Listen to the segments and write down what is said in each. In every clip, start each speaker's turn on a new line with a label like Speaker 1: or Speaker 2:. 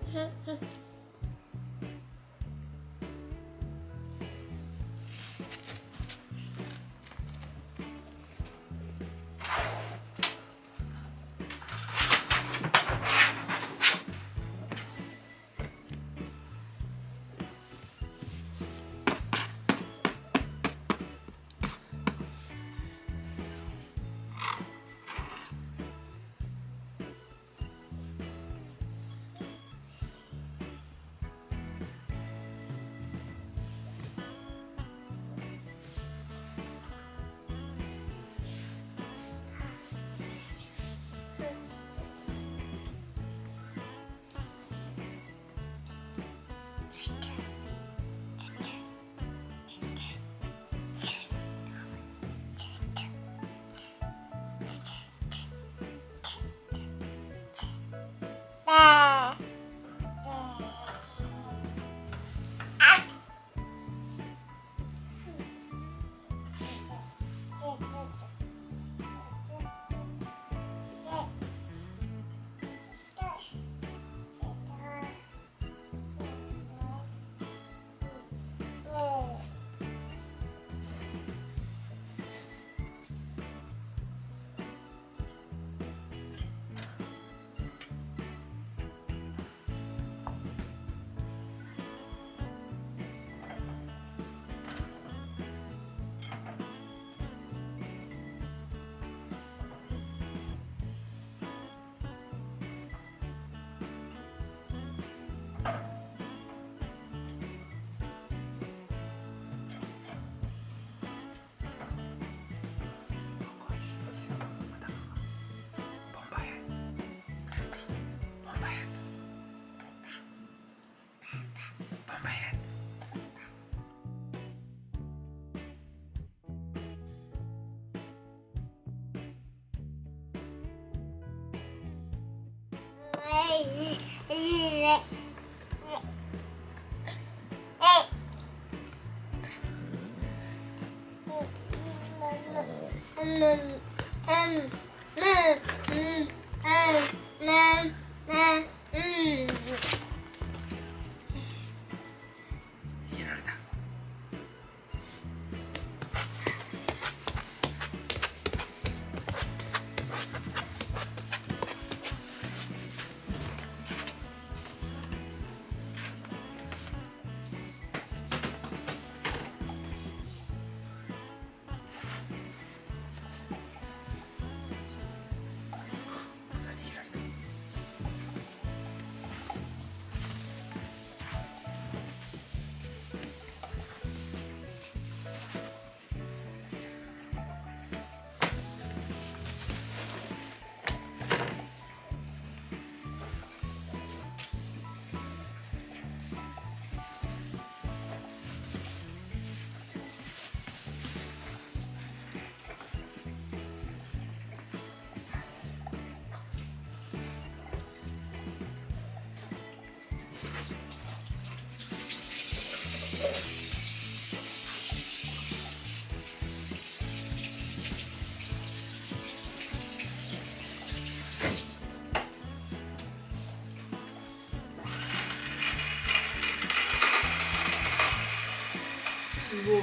Speaker 1: すごい。ゆっ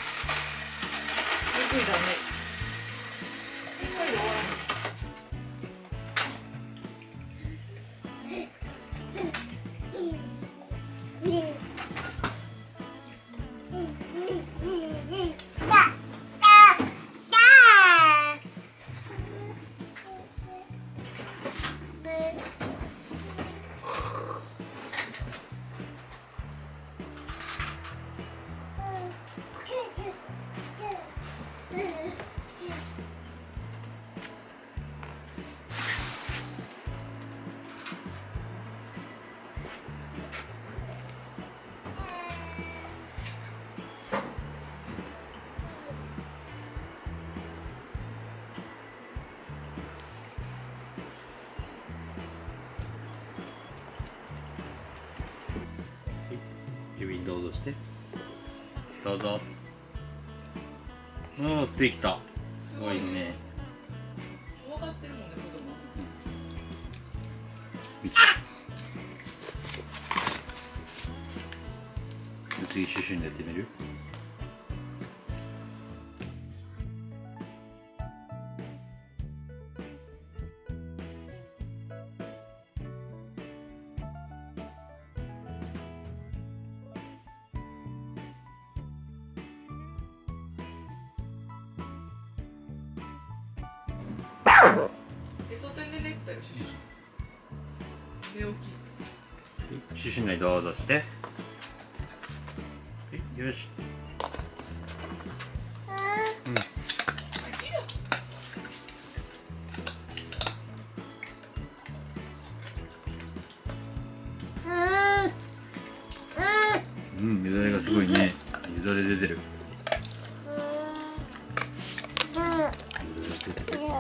Speaker 1: くりだね。ゆっくりで終わる。
Speaker 2: 指どうぞして、どうぞ。もうできた。すごいね。
Speaker 1: 分かってるもんね、子供。
Speaker 2: 見て。 次シュシュンでやってみる？
Speaker 1: へそ天で寝てたよ、シュシュ。寝起き。
Speaker 2: シュシュンにどうぞして。よし。うん。うん、よだれがすごいね。よだれ出てる。よだれ出てる。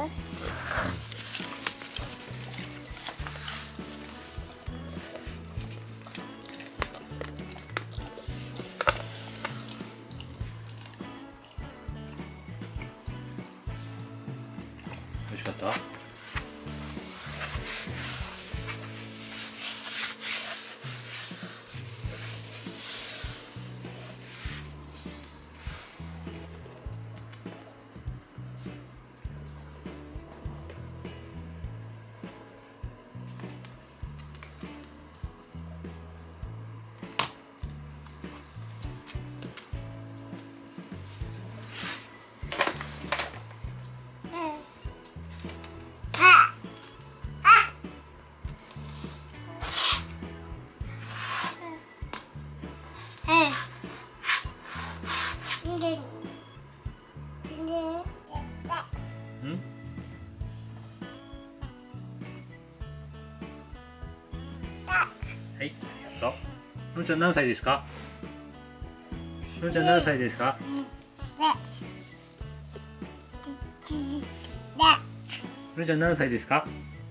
Speaker 2: 美味しかった？うん？はい、ありがとう。のんちゃん何歳ですか？のんちゃん何歳ですか？のんちゃん何歳ですか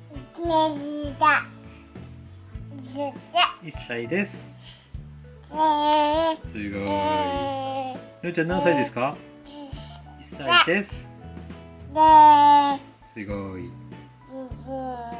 Speaker 2: ？1歳です。すごい。のんちゃん何歳ですか？1歳です。すごい。